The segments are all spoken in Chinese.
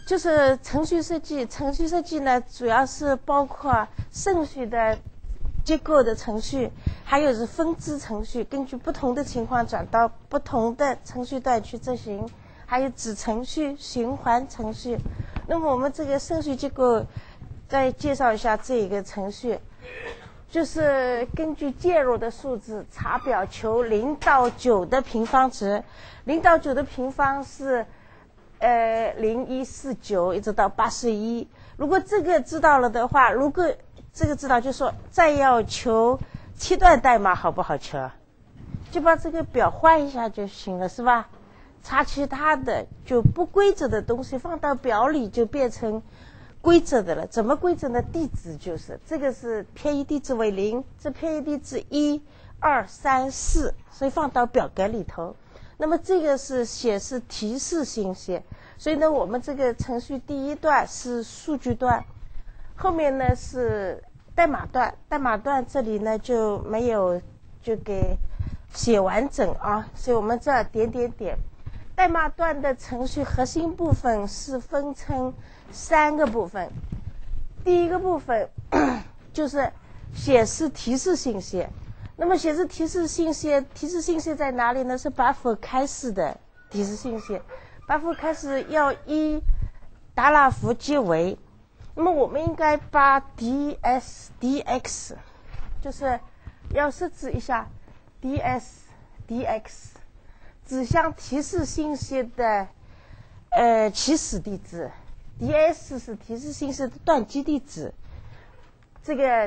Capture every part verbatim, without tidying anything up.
就是程序设计。程序设计呢，主要是包括顺序的结构的程序，还有是分支程序，根据不同的情况转到不同的程序段去执行，还有子程序、循环程序。那么我们这个顺序结构再介绍一下这一个程序，就是根据介入的数字查表求零到九的平方值。零到九的平方是呃零一四九一直到八十一。如果这个知道了的话，如果这个知道，就说再要求七段代码好不好求？就把这个表换一下就行了，是吧？查其他的就不规则的东西放到表里就变成规则的了。怎么规则呢？地址就是这个是偏移地址为零，这偏移地址一二三四，所以放到表格里头。那么这个是显示提示信息，所以呢我们这个程序第一段是数据段，后面呢是代码段。代码段这里呢就没有就给写完整啊，所以我们这儿点点点。代码段的程序核心部分是分成三个部分。第一个部分就是显示提示信息。那么显示提示信息，提示信息在哪里呢？是 buffer 开始的提示信息。buffer 开始要以达拉符结尾。那么我们应该把 ds dx 就是要设置一下 ds dx 指向提示信息的呃起始地址， ds 是提示信息的断基地址。这个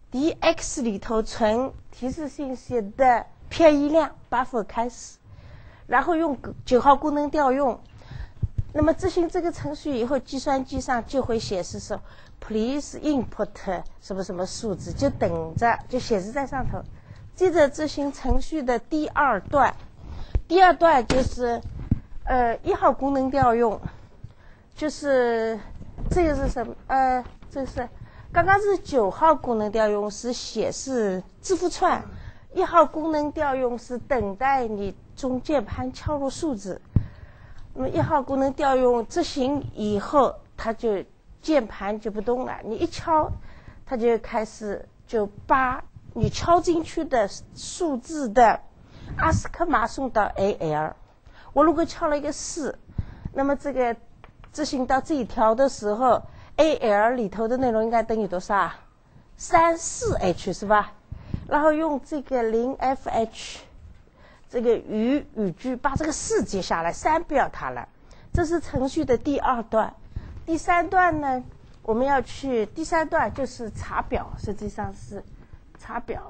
dx 里头存提示信息的偏移量 buffer 开始，然后用九号功能调用。那么执行这个程序以后，计算机上就会显示说 please input 什么什么数字，就等着就显示在上头。接着执行程序的第二段，第二段就是呃一号功能调用，就是这个是什么？呃，这是刚刚是九号功能调用是显示字符串，一号功能调用是等待你中键盘敲入数字。那么一号功能调用执行以后，它就键盘就不动了，你一敲它就开始就把你敲进去的数字的阿斯克码送到 A L。 我如果敲了一个四，那么这个执行到这一条的时候， A L 里头的内容应该等于多少？ 三四 H 是吧？然后用这个 零 F H 这个语语句把这个四接下来，三不要它了。这是程序的第二段。第三段呢，我们要去第三段就是查表，实际上是查表。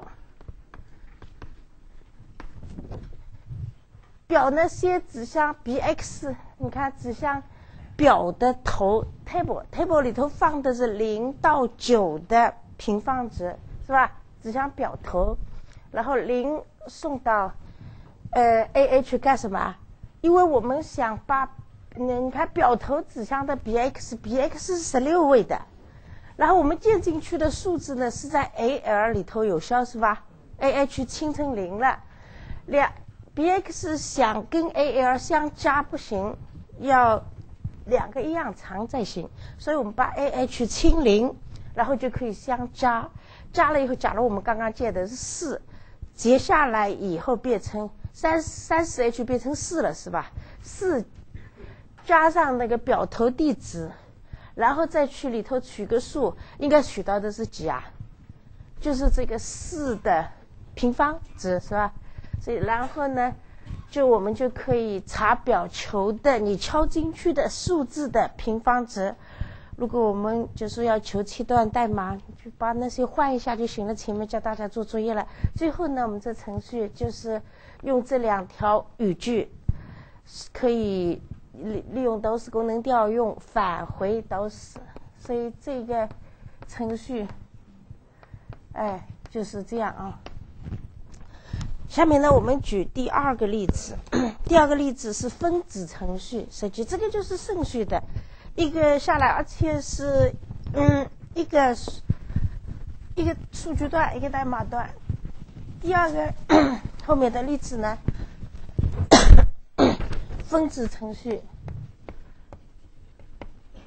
表呢先指向 bx， 你看指向表的头 table table 里头放的是零到九的平方值，是吧？指向表头，然后零送到呃 ah 干什么？因为我们想把你看表头指向的 bx bx 是十六位的，然后我们建进去的数字呢是在 al 里头有效，是吧？ ah 清成零了，两 bx 想跟 al 相加不行，要两个一样长才行，所以我们把 ah 清零，然后就可以相加。加了以后，假如我们刚刚建的是四，接下来以后变成三三十 h 变成四了，是吧？四加上那个表头地址，然后再去里头取个数，应该取到的是几啊？就是这个四的平方值，是吧？所以然后呢，就我们就可以查表求的你敲进去的数字的平方值。如果我们就是要求七段代码，就把那些换一下就行了。前面教大家做作业了。最后呢，我们这程序就是用这两条语句，可以利利用导使功能调用返回导使，所以这个程序，哎，就是这样啊。下面呢，我们举第二个例子。第二个例子是分子程序设计，这个就是顺序的。一个下来，而且是嗯一个一个数据段，一个代码段。第二个后面的例子呢，分子程序。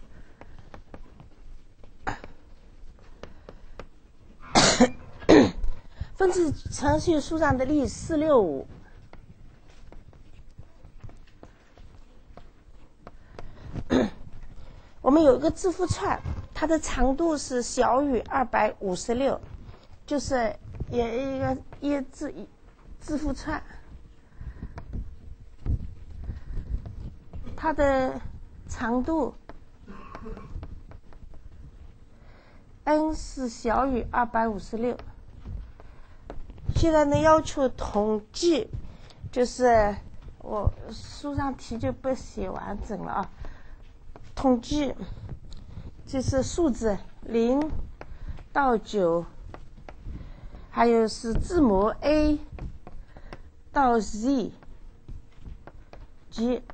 分支程序书上的例四六五。我们有一个字符串，它的长度是小于二百五十六，就是有一个一字字符串，它的长度 n 是小于二百五十六。现在呢，要求统计，就是我书上题就不写完整了啊。统计就是数字零到九，还有是字母 A 到 Z 及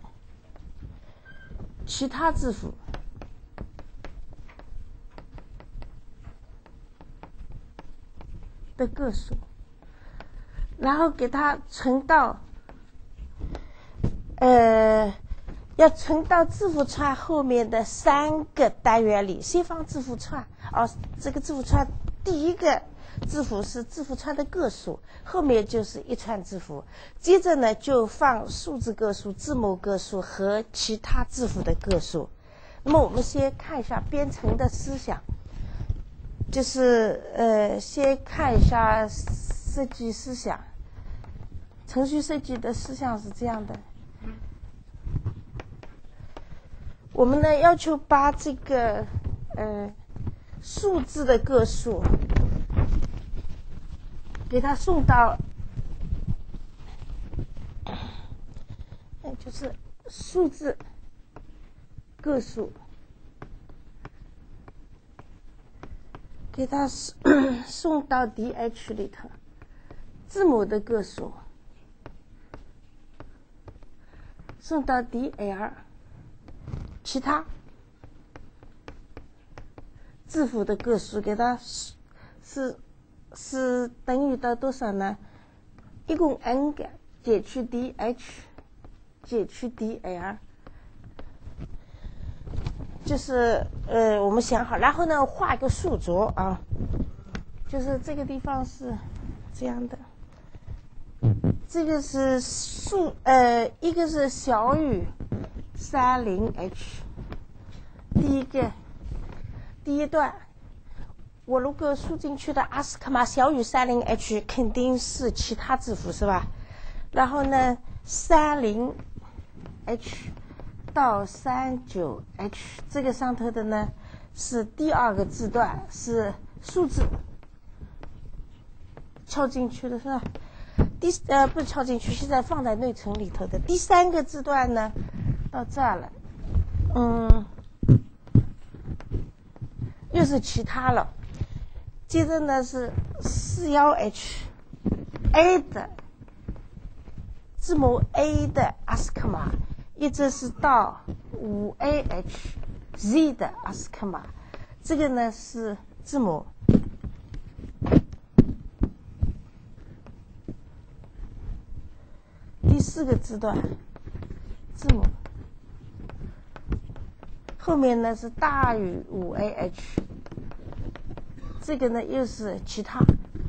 其他字符的个数，然后给它存到呃要存到字符串后面的三个单元里。先放字符串，哦，这个字符串第一个字符是字符串的个数，后面就是一串字符。接着呢，就放数字个数、字母个数和其他字符的个数。那么我们先看一下编程的思想，就是呃，先看一下设计思想。程序设计的思想是这样的。我们呢要求把这个呃数字的个数给它送到，呃就是数字个数给它送到 D H 里头，字母的个数送到 D L，其他字符的个数给它是是是等于到多少呢？一共 n 个减去 dh 减去 dl， 就是呃我们想好，然后呢画一个数轴啊，就是这个地方是这样的，这个是数呃一个是小于三零 h， 第一个第一段，我如果输进去的阿斯克玛小于三零 h， 肯定是其他字符是吧？然后呢，三零 h 到三九 h 这个上头的呢是第二个字段，是数字敲进去的是吧？第呃不是敲进去，现在放在内存里头的。第三个字段呢到这儿了，嗯，又是其他了。接着呢是 四一 h A 的字母 A 的阿斯克玛，一直是到 五 A H Z 的阿斯克玛，这个呢是字母。第四个字段字母，后面呢是大于 五 A H， 这个呢又是其他。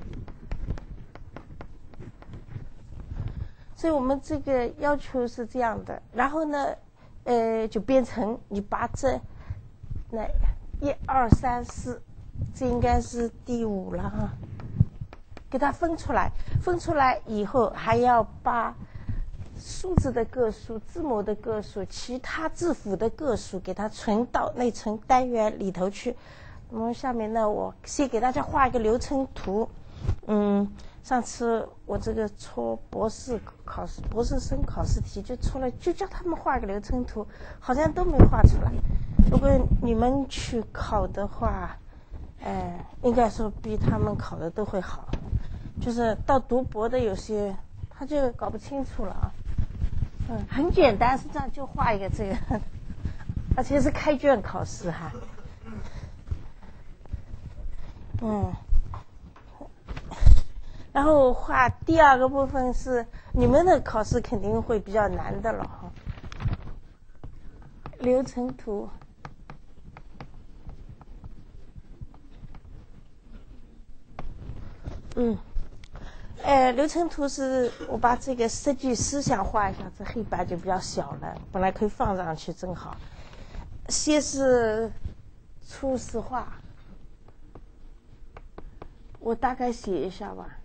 所以我们这个要求是这样的，然后呢呃就编程，你把这那一二三四，这应该是第五了哈，给它分出来，分出来以后还要把数字的个数、字母的个数、其他字符的个数给它存到内存单元里头去。那么下面呢，我先给大家画一个流程图。嗯，上次我这个出博士考试、博士生考试题就出了，就叫他们画一个流程图，好像都没画出来。如果你们去考的话，呃，应该说比他们考的都会好。就是到读博的有些他就搞不清楚了啊。嗯，很简单，是这样，就画一个这个，而且是开卷考试哈。嗯，然后画第二个部分是你们的考试肯定会比较难的了哈。流程图，嗯， 呃，流程图是我把这个设计思想画一下，这黑板就比较小了，本来可以放上去正好。先是初始化，我大概写一下吧。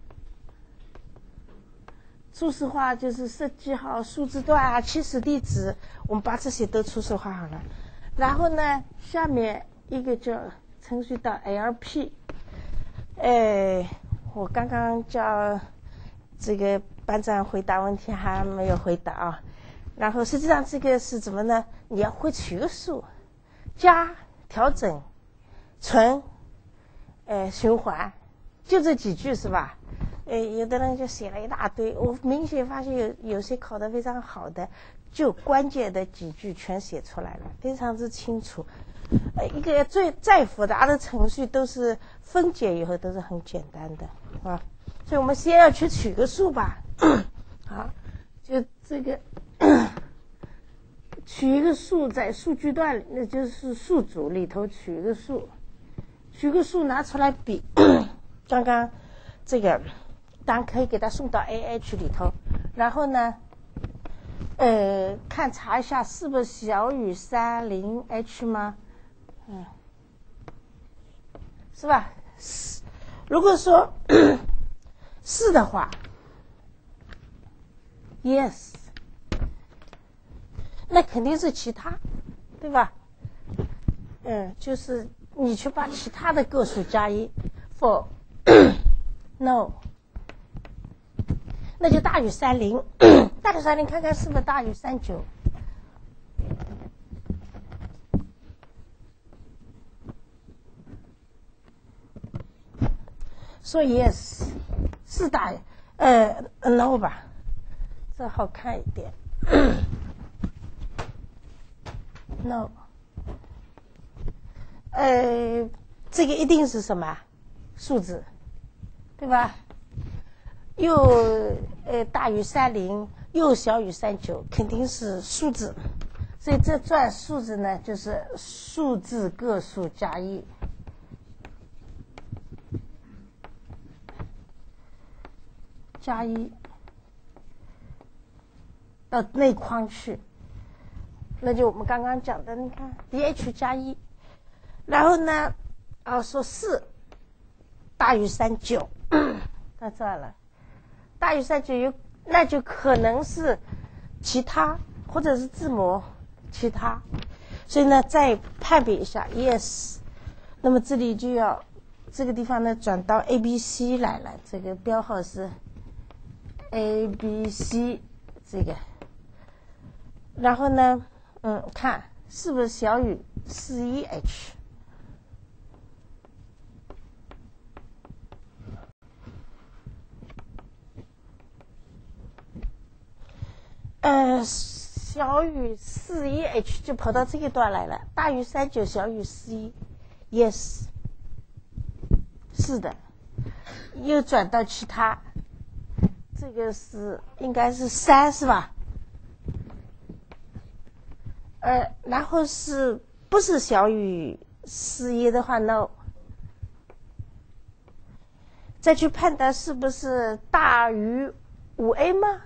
初始化就是设计好数字段啊、起始地址，我们把这些都初始化好了。然后呢，下面一个叫程序到 L P， 哎，我刚刚叫这个班长回答问题还没有回答啊。然后实际上这个是怎么呢？你要会取个数，加、调整、存、呃循环，就这几句是吧？呃，有的人就写了一大堆，我明显发现有有些考得非常好的，就关键的几句全写出来了，非常之清楚。呃，一个最再复杂的程序都是分解以后都是很简单的啊，所以我们先要去取个数吧。好，就这个取一个数，在数据段，那就是数组里头取一个数，取个数拿出来比，刚刚这个。当然可以给它送到 A H 里头，然后呢，呃，看查一下是不是小于三零 H 吗？嗯，是吧？是，如果说是的话 ，yes， 那肯定是其他，对吧？嗯，就是你去把其他的个数加一 ，for no。那就大于三零，大于三零，看看是不是大于三九。说 yes 是大于，呃 no 吧，这好看一点。no， 呃，这个一定是什么数字，对吧？又呃大于三零，又小于三九，肯定是数字，所以这段数字呢就是数字个数加一，加一到内框去，那就我们刚刚讲的，你看 D H 加一，然后呢，啊说四大于三九，到这儿了。大于三九有，那就可能是其他或者是字母其他，所以呢再判别一下 yes， 那么这里就要这个地方呢转到 A B C 来了，这个标号是 A B C 这个，然后呢嗯看是不是小于四一 H。呃，小于四一 H 就跑到这一段来了，大于三九，小于四一 ，yes， 是的，又转到其他，这个是应该是三是吧？呃，然后是不是小于四一的话 ，no， 再去判断是不是大于五 A 吗？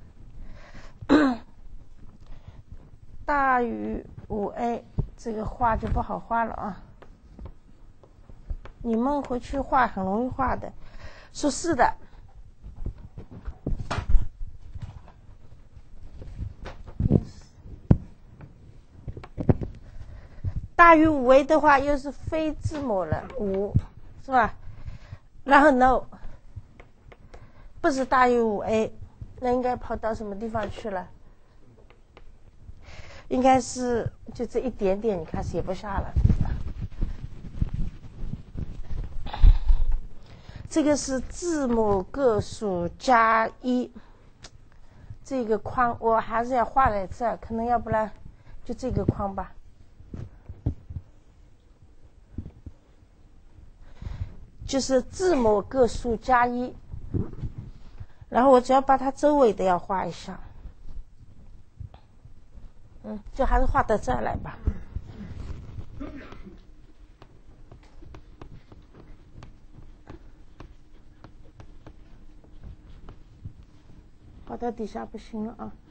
大于五 A， 这个画就不好画了啊。你们回去画很容易画的。说是的，大于五 A 的话又是非字母了，五是吧？然后 no， 不是大于五 A， 那应该跑到什么地方去了？应该是就这一点点，你看写不下了。这个是字母个数加一，这个框我还是要画在这儿，可能要不然就这个框吧。就是字母个数加一，然后我只要把它周围的要画一下。嗯，就还是画到这儿来吧。 跑到底下不行了啊。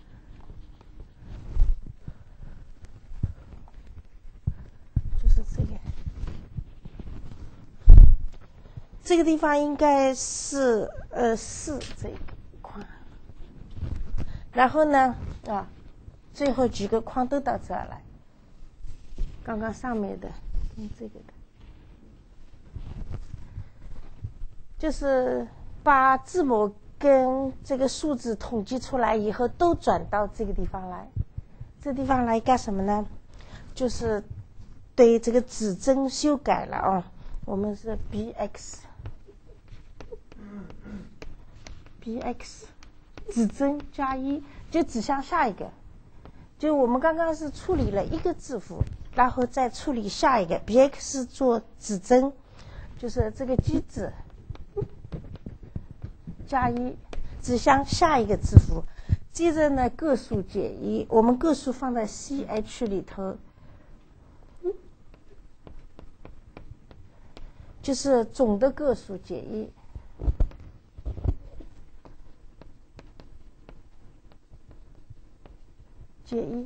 就是这个，这个地方应该是呃四这个框，然后呢啊，最后几个框都到这儿来。刚刚上面的，嗯，这个的，就是把字母跟这个数字统计出来以后，都转到这个地方来。这地方来干什么呢？就是对这个指针修改了啊。我们是 bx bx 指针加一，就指向下一个。就我们刚刚是处理了一个字符，然后再处理下一个 bx 做指针，就是这个机制加一指向下一个字符。接着呢，个数减一，我们个数放在 ch 里头，就是总的个数减一。减一，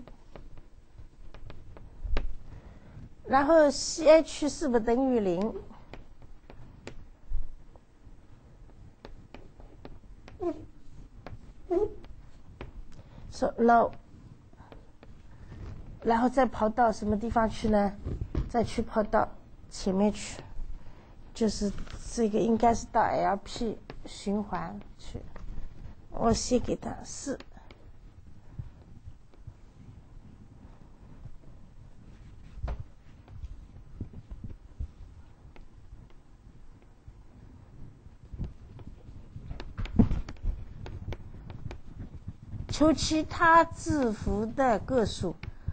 然后 ch 是不是等于零？说 no， 然后再跑到什么地方去呢？再去跑到前面去，就是这个应该是到 L P 循环去。我写给他四。求其他字符的个数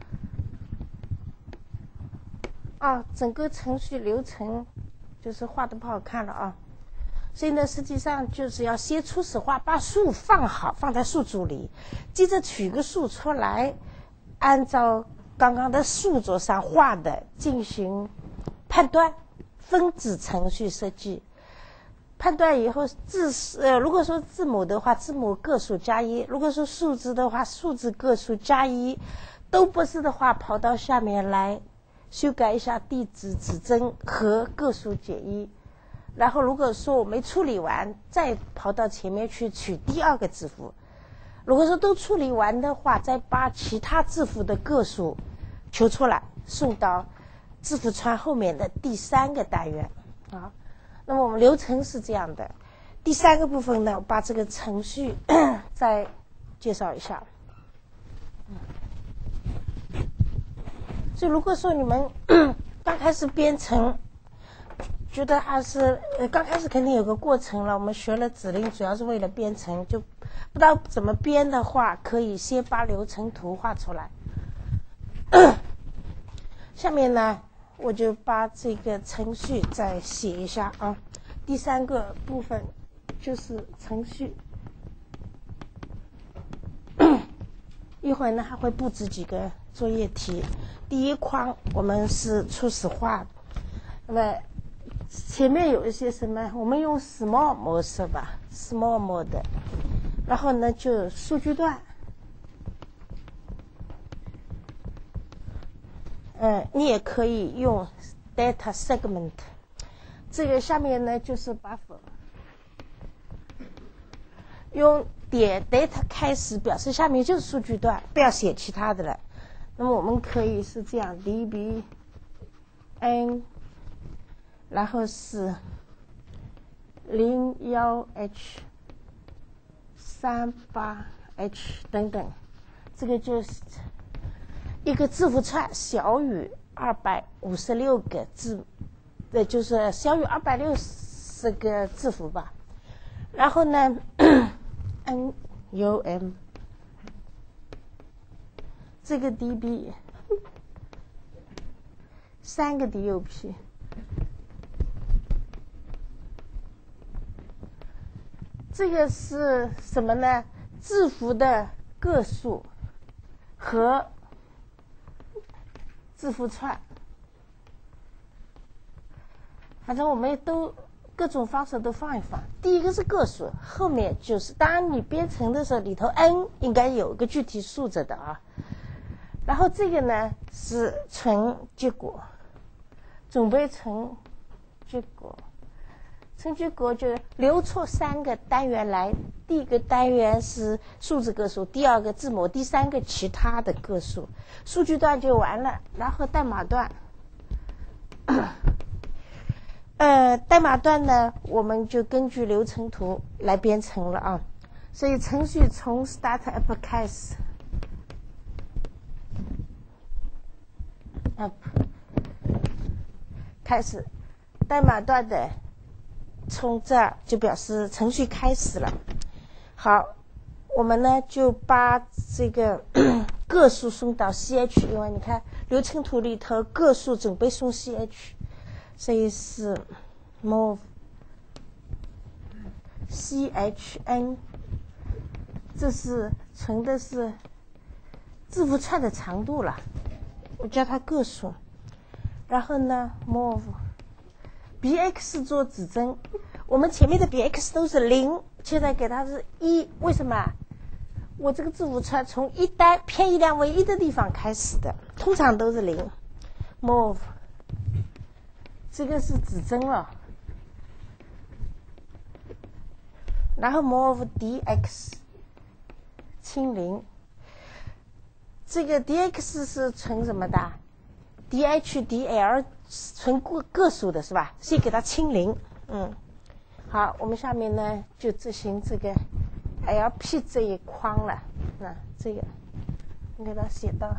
啊，整个程序流程就是画的不好看了啊。所以呢，实际上就是要先初始化，把数放好，放在数组里，接着取个数出来，按照刚刚的数桌上画的进行判断，分子程序设计。判断以后字呃，如果说字母的话，字母个数加一；如果说数字的话，数字个数加一。都不是的话，跑到下面来修改一下地址指针和个数减一。然后如果说我没处理完，再跑到前面去取第二个字符。如果说都处理完的话，再把其他字符的个数求出来，送到字符串后面的第三个单元啊。那么我们流程是这样的。第三个部分呢，我把这个程序再介绍一下。所以如果说你们刚开始编程觉得还是呃刚开始肯定有个过程了，我们学了指令主要是为了编程，就不知道怎么编的话，可以先把流程图画出来。下面呢，我就把这个程序再写一下啊。第三个部分就是程序，一会儿呢还会布置几个作业题。第一框我们是初始化，那么前面有一些什么，我们用 small 模式吧 ，small mode， 然后呢就数据段。嗯，你也可以用 data segment。这个下面呢就是 buffer， 用点 data 开始表示下面就是数据段，不要写其他的了。那么我们可以是这样 db n， 然后是零一 h 三八 h 等等，这个就是一个字符串小于二百五十六个字，呃，就是小于二百六十个字符吧。然后呢 ，n u m 这个 db 三个 dup， 这个是什么呢？字符的个数和字符串，反正我们都各种方式都放一放。第一个是个数，后面就是当然你编程的时候里头 n 应该有个具体数字的啊。然后这个呢是存结果，准备存结果，存结果就留出三个单元来。第一个单元是数字个数，第二个字母，第三个其他的个数。数据段就完了，然后代码段。呃，代码段呢，我们就根据流程图来编程了啊。所以程序从 start up 开始 ，up 开始，代码段的从这儿就表示程序开始了。好，我们呢就把这个个数送到 C H， 因为你看流程图里头个数准备送 C H。所以是 move chn， 这是存的是字符串的长度了，我叫它个数。然后呢 move bx 做指针，我们前面的 bx 都是零，现在给它是一，为什么？我这个字符串从一单偏一量为一的地方开始的，通常都是零。move这个是指针了，然后 move dx 清零，这个 dx 是存什么的 ？dh dl 存个个数的是吧？先给它清零，嗯，好，我们下面呢就执行这个 lp 这一框了，那这个你给它写到。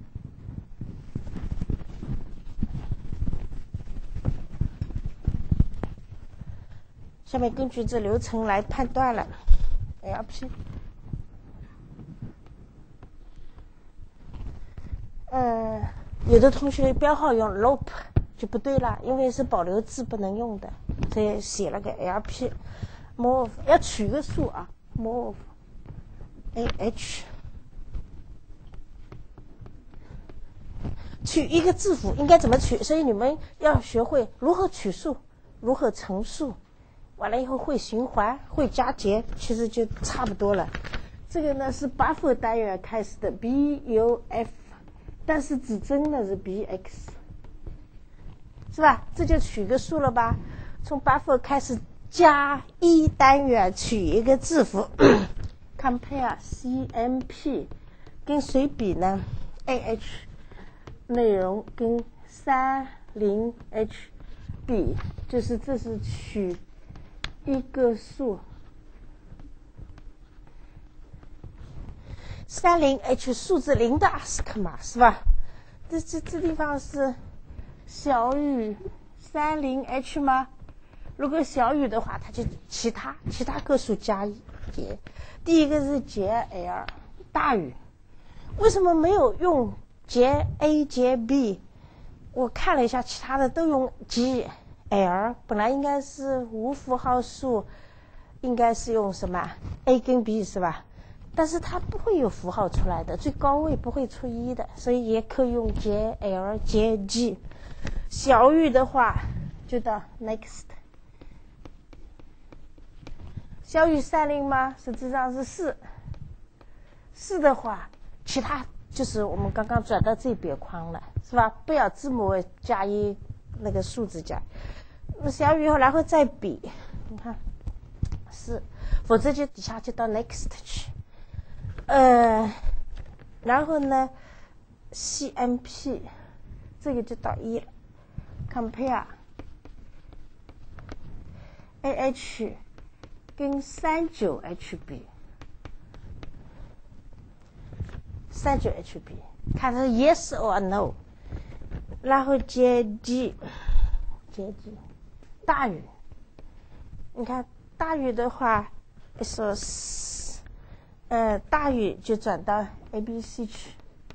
下面根据这流程来判断了 L P。嗯，有的同学标号用 loop 就不对了，因为是保留字不能用的，所以写了个 L P。move 要取个数啊 ，move A H 取一个字符应该怎么取？所以你们要学会如何取数，如何乘数。完了以后会循环，会加节，其实就差不多了。这个呢是 buffer 单元开始的 B U F， 但是指针呢是 B X， 是吧？这就取个数了吧？从 buffer 开始加一单元取一个字符compare C M P 跟谁比呢 ？A H 内容跟三零 H 比，就是这是取一个数，三零 H 数字零的 ask 嘛，是吧？这这这地方是小于三零 H 吗？如果小于的话，它就其他其他个数加一节。第一个是节 L 大于，为什么没有用节 A 节 B？ 我看了一下，其他的都用 G。L 本来应该是无符号数，应该是用什么 A 跟 B 是吧？但是它不会有符号出来的，最高位不会出一的，所以也可以用 J L J G。小于的话就到 next。小于三零吗？实际上是四。四的话，其他就是我们刚刚转到这边框了，是吧？不要字母加一那个数字加。那小于以后，然后再比，你看是，否则就底下就到 next 去，呃，然后呢 C M P 这个就到一了 ，compare A H 跟三九 H 比，三九 H 比，看是 yes or no， 然后接 G， 接 G。大于，你看大于的话，说是，呃，大于就转到 A B C 去。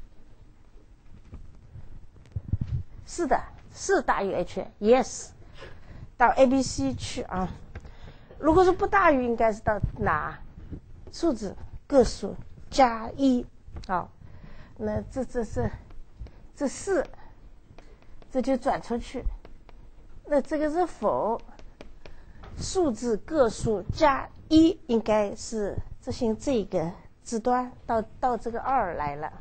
是的，是大于 H，yes， 到 A B C 去啊。如果是不大于，应该是到哪？数字个数加一，好，那这这是这四，这就转出去。那这个是否， 数字个数加一，应该是执行这个字段，到到这个二来了。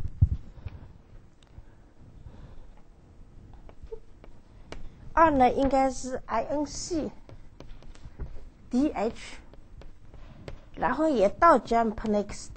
二呢，应该是 inc dh， 然后也到 jump next。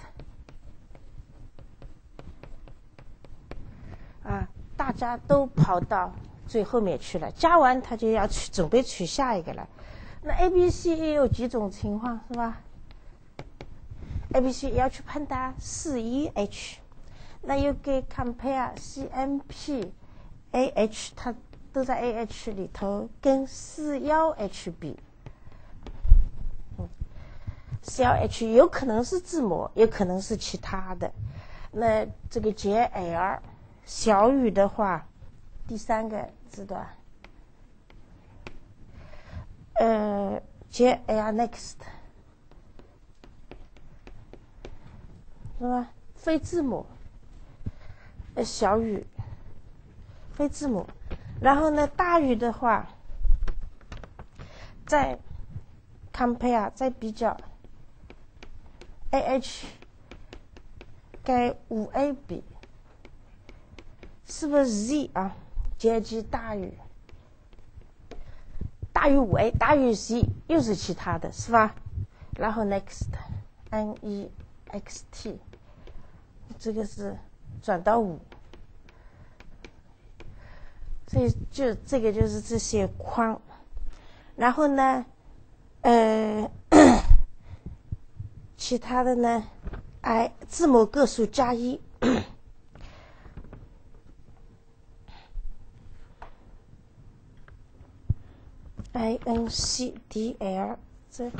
啊，大家都跑到最后面去了，加完他就要取准备取下一个了。那 A B C 也有几种情况是吧 ？A B C 也要去判断四一 H， 那又给 compare C M P A H， 它都在 A H 里头，跟四一 H 比。嗯，四一 H 有可能是字母，有可能是其他的。那这个 J L 小语的话，第三个字段，呃 ，J L next， 是吧？非字母，呃，小语，非字母。然后呢，大语的话，再 compare 再比较 A H 跟五 A 比。是不是 Z 啊？接近大于大于五 A， 大于 Z 又是其他的，是吧？然后 next N E X T， 这个是转到五，所以就这个就是这些框。然后呢，呃，其他的呢，哎，字母个数加一。I N C D L 这，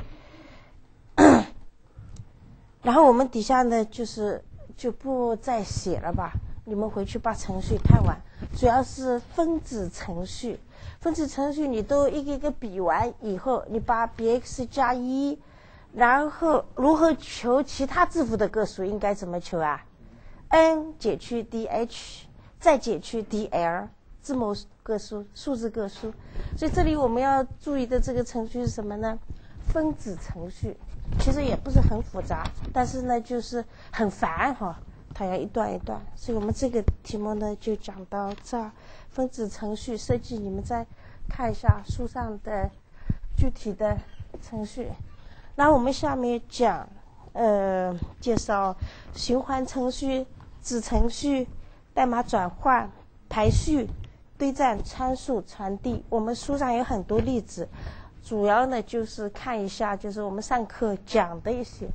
然后我们底下呢就是就不再写了吧，你们回去把程序看完，主要是分子程序。分子程序你都一个一个比完以后，你把 B X 加一，然后如何求其他字符的个数，应该怎么求啊 ？N 减去 D H， 再减去 D L。字母个数、数字个数，所以这里我们要注意的这个程序是什么呢？分子程序，其实也不是很复杂，但是呢就是很烦哈，它要一段一段。所以我们这个题目呢就讲到这儿。分子程序设计，你们再看一下书上的具体的程序。然后我们下面讲，呃，介绍循环程序、子程序、代码转换、排序。对战、参数、传递，我们书上有很多例子，主要呢就是看一下，就是我们上课讲的一些，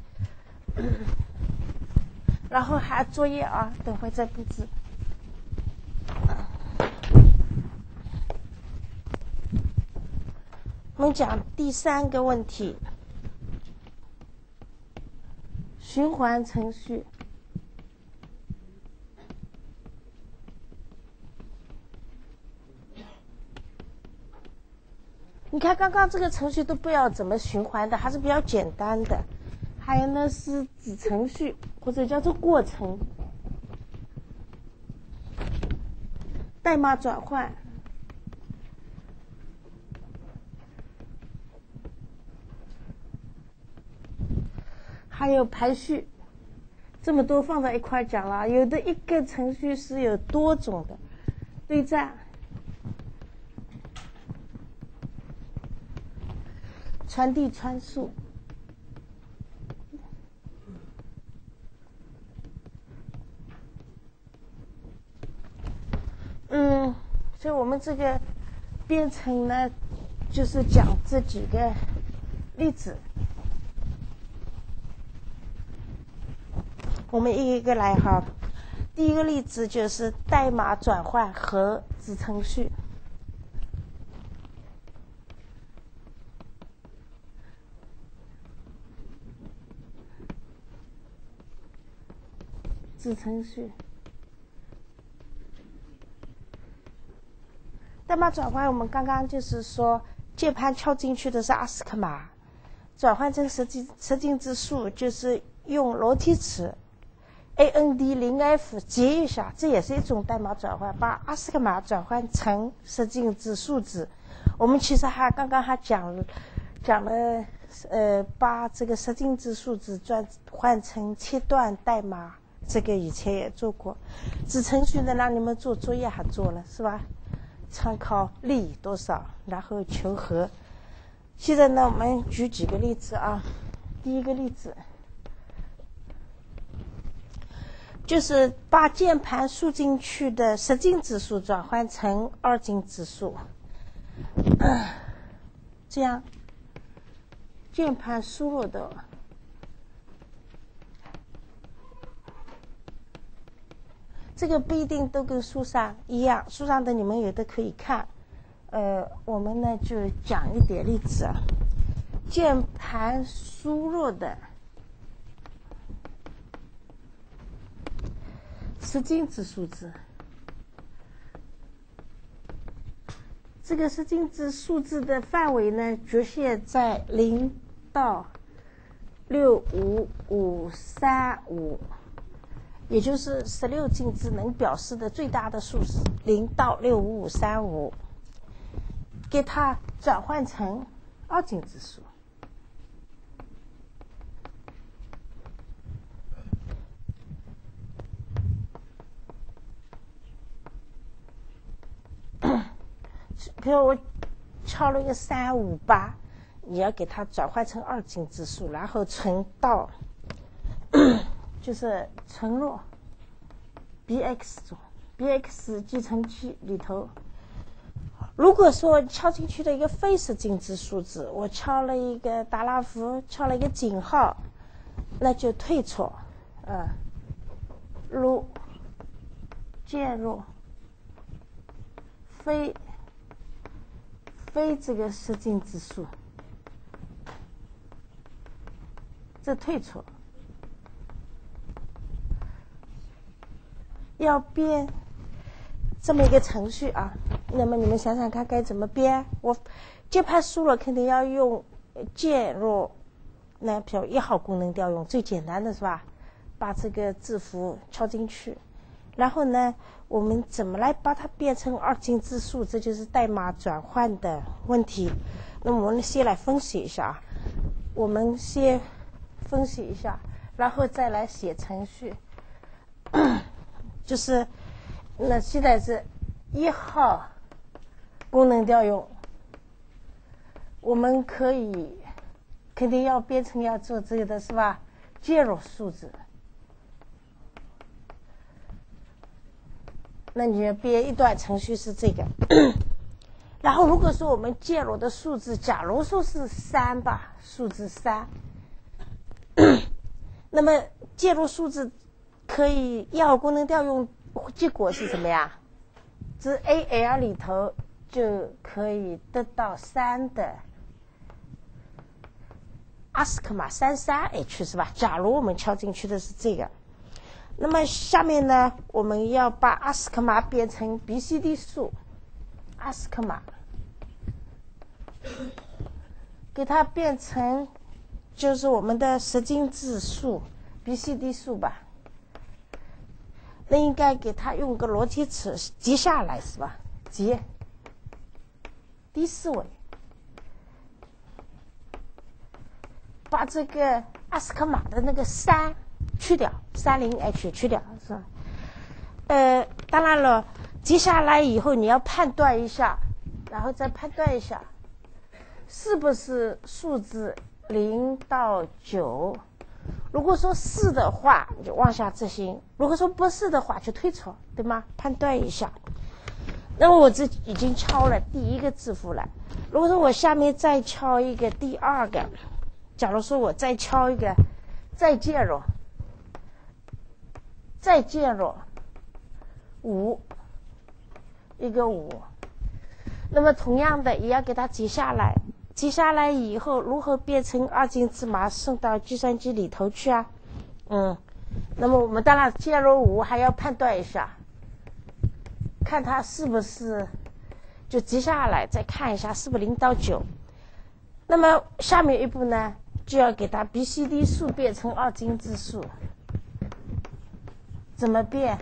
然后还有作业啊，等会再布置。我们讲第三个问题，循环程序。你看刚刚这个程序都不要怎么循环的，还是比较简单的。还有呢是子程序，或者叫做过程，代码转换，还有排序。这么多放在一块讲了，有的一个程序是有多种的，对战。传递参数，嗯，所以我们这个编程呢，就是讲这几个例子，我们一个一个来哈。第一个例子就是代码转换和子程序。子程序，代码转换，我们刚刚就是说，键盘敲进去的是阿斯克码，转换成实际实境之数，就是用逻辑词 A N D 零 F 接一下，这也是一种代码转换，把阿斯克码转换成实境之数值。我们其实还刚刚还讲讲了，呃，把这个十进制数字转换成切断代码，这个以前也做过。子程序呢，让你们做作业还做了，是吧？参考力多少，然后求和。现在呢，我们举几个例子啊。第一个例子就是把键盘输进去的十进制数转换成二进制数，嗯，这样键盘输入的这个不一定都跟书上一样，书上的你们有的可以看。呃，我们呢就讲一点例子啊，键盘输入的十进制数字，这个十进制数字的范围呢，局限在零到六五五三五，也就是十六进制能表示的最大的数是零到六五五三五，给它转换成二进制数。比如我敲了一个三五八，你要给它转换成二进制数，然后存到就是存入 B X 中 B X 计程器里头。如果说敲进去的一个非十进制数字，我敲了一个达拉符，敲了一个井号，那就退出，嗯，入介入非非这个十进制数，这退出。要编这么一个程序啊，那么你们想想看该怎么编？我键盘输了肯定要用键入，那比如一号功能调用最简单的是吧？把这个字符敲进去，然后呢，我们怎么来把它变成二进制数？这就是代码转换的问题。那么我们先来分析一下啊，我们先分析一下，然后再来写程序。就是那现在是一号功能调用，我们可以肯定要编程要做这个的是吧？介入数字，那你要编一段程序是这个。然后如果说我们介入的数字，假如说是三吧，数字三，那么介入数字可以一号功能调用，结果是什么呀？这 A L 里头就可以得到三的阿斯克玛 三三 H 是吧？假如我们敲进去的是这个，那么下面呢，我们要把阿斯克玛变成 B C D 数，阿斯克玛给它变成就是我们的十进制数 B C D 数吧。那应该给它用个逻辑词接下来是吧？接第四位，把这个阿斯克玛的那个三去掉，三零 H 去掉是吧？呃，当然了，接下来以后你要判断一下，然后再判断一下，是不是数字零到九。如果说是的话，你就往下执行；如果说不是的话，就退出，对吗？判断一下。那么我这已经敲了第一个字符了。如果说我下面再敲一个第二个，假如说我再敲一个，再介入，再介入五，一个五，那么同样的也要给它记下来。记下来以后如何变成二进制码送到计算机里头去啊？嗯，那么我们当然介入五还要判断一下，看它是不是就记下来，再看一下是不是零到九。那么下面一步呢，就要给它 B C D 数变成二进制数。怎么变？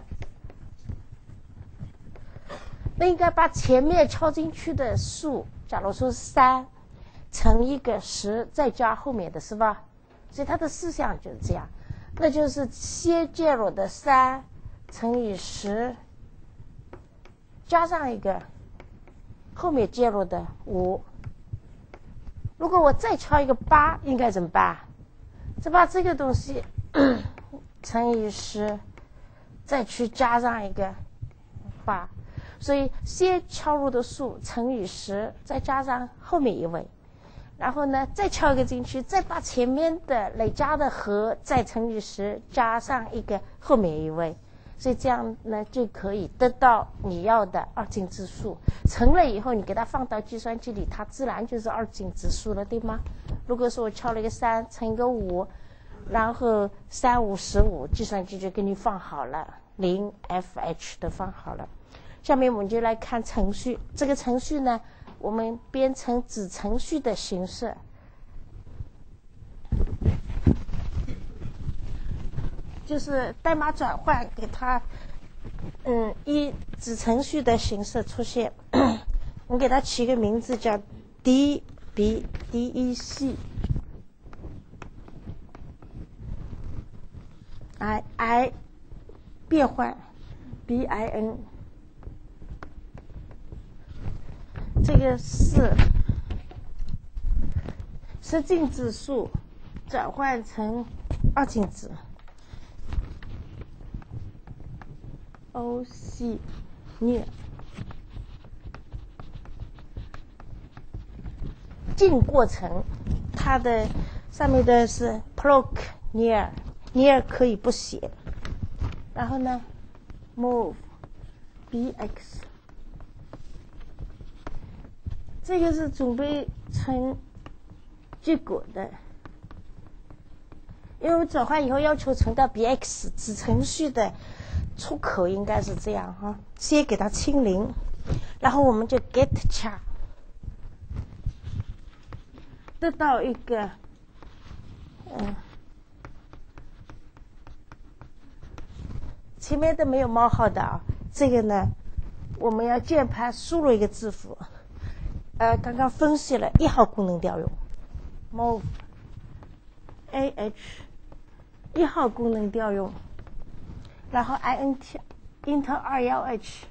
那应该把前面敲进去的数，假如说是三。 乘一个十，再加后面的是吧？所以它的思想就是这样，那就是先介入的三乘以十，加上一个后面介入的五。如果我再敲一个八，应该怎么办？再把这个东西乘以十，再去加上一个八，所以先敲入的数乘以十，再加上后面一位，然后呢再敲一个进去，再把前面的累加的和再乘以十，加上一个后面一位，所以这样呢就可以得到你要的二进制数。乘了以后你给它放到计算机里，它自然就是二进制数了，对吗？如果说我敲了一个三乘一个五，然后三五十五，计算机就给你放好了，零 F H 都放好了。下面我们就来看程序，这个程序呢我们编成子程序的形式，就是代码转换给它嗯以子程序的形式出现。我给它起个名字叫 D B D E C I I 变换 B I N， 这个是十进制数转换成二进制 O C near 进过程，它的上面的是 proc near near 可以不写，然后呢 move bx， 这个是准备存结果的，因为我们转换以后要求存到 bx， 子程序的出口应该是这样哈，先给它清零，然后我们就 get char， 得到一个嗯。前面的没有冒号的啊，这个呢，我们要键盘输入一个字符，呃，刚刚分析了一号功能调用 ，move A H 一号功能调用，然后 int int 二一 H，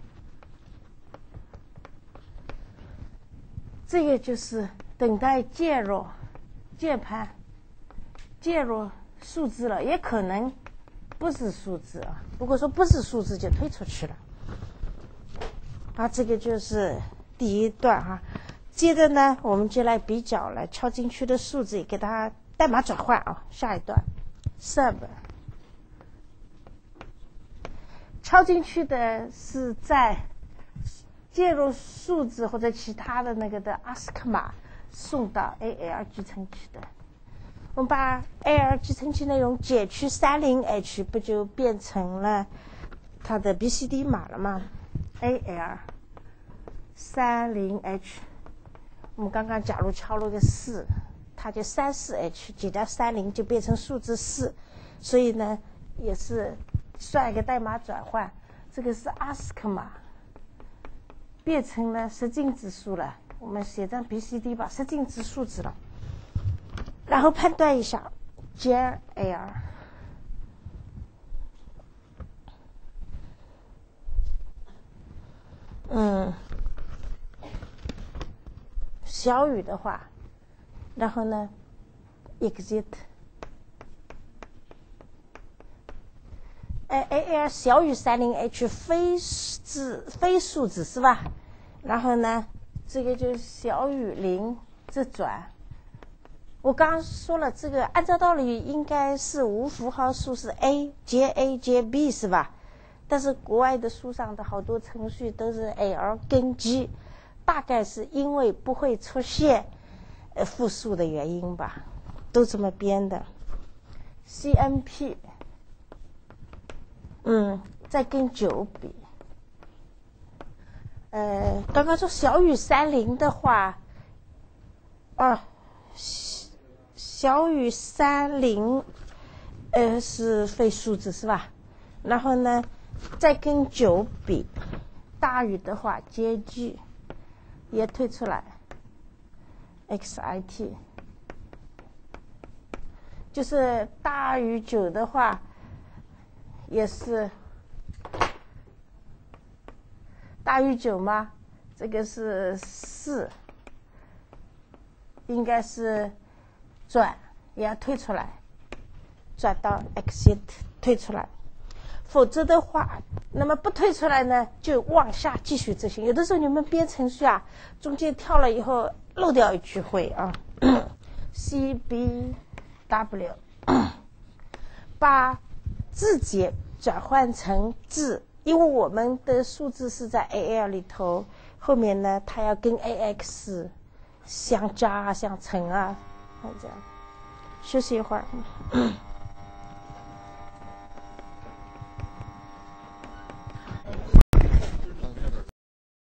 这个就是等待介入键盘介入数字了，也可能不是数字啊，如果说不是数字就退出去了。啊，这个就是第一段哈、啊。接着呢，我们就来比较了敲进去的数字，给它代码转换啊。下一段 sub 敲进去的是在介入数字或者其他的那个的 A S C I I 码送到 A L 继承器的。我们把 A L 继承器内容减去 三十 H， 不就变成了它的 B C D 码了吗？ A L 三十 H， 我们刚刚假如敲了个四，它就三十四 H， 减掉三十就变成数字四，所以呢也是算一个代码转换，这个是 A S C I I 码变成了十进制数了，我们写成 B C D 吧，十进制数字了。然后判断一下 J L， 嗯，小于的话，然后呢 exit， 哎 A L 小于 三十 H 非字非数字是吧？然后呢这个就小于零这转。我刚刚说了，这个按照道理应该是无符号数是 A 接 A 接 B 是吧？但是国外的书上的好多程序都是 L 跟 G， 大概是因为不会出现呃复数的原因吧，都这么编的。C N P， 嗯，再跟九比，呃，刚刚说小于三十的话，啊。小于三十，呃，是非数字是吧？然后呢，再跟九比，大于的话接 G 也推出来， exit， 就是大于九的话，也是大于九吗？这个是四，应该是转，也要退出来，转到 exit 退出来。否则的话，那么不退出来呢，就往下继续执行。有的时候你们编程序啊，中间跳了以后漏掉一句会啊，C B W， 把字节转换成字，因为我们的数字是在 A L 里头，后面呢它要跟 A X 相加啊、相乘啊，这样。休息一会儿。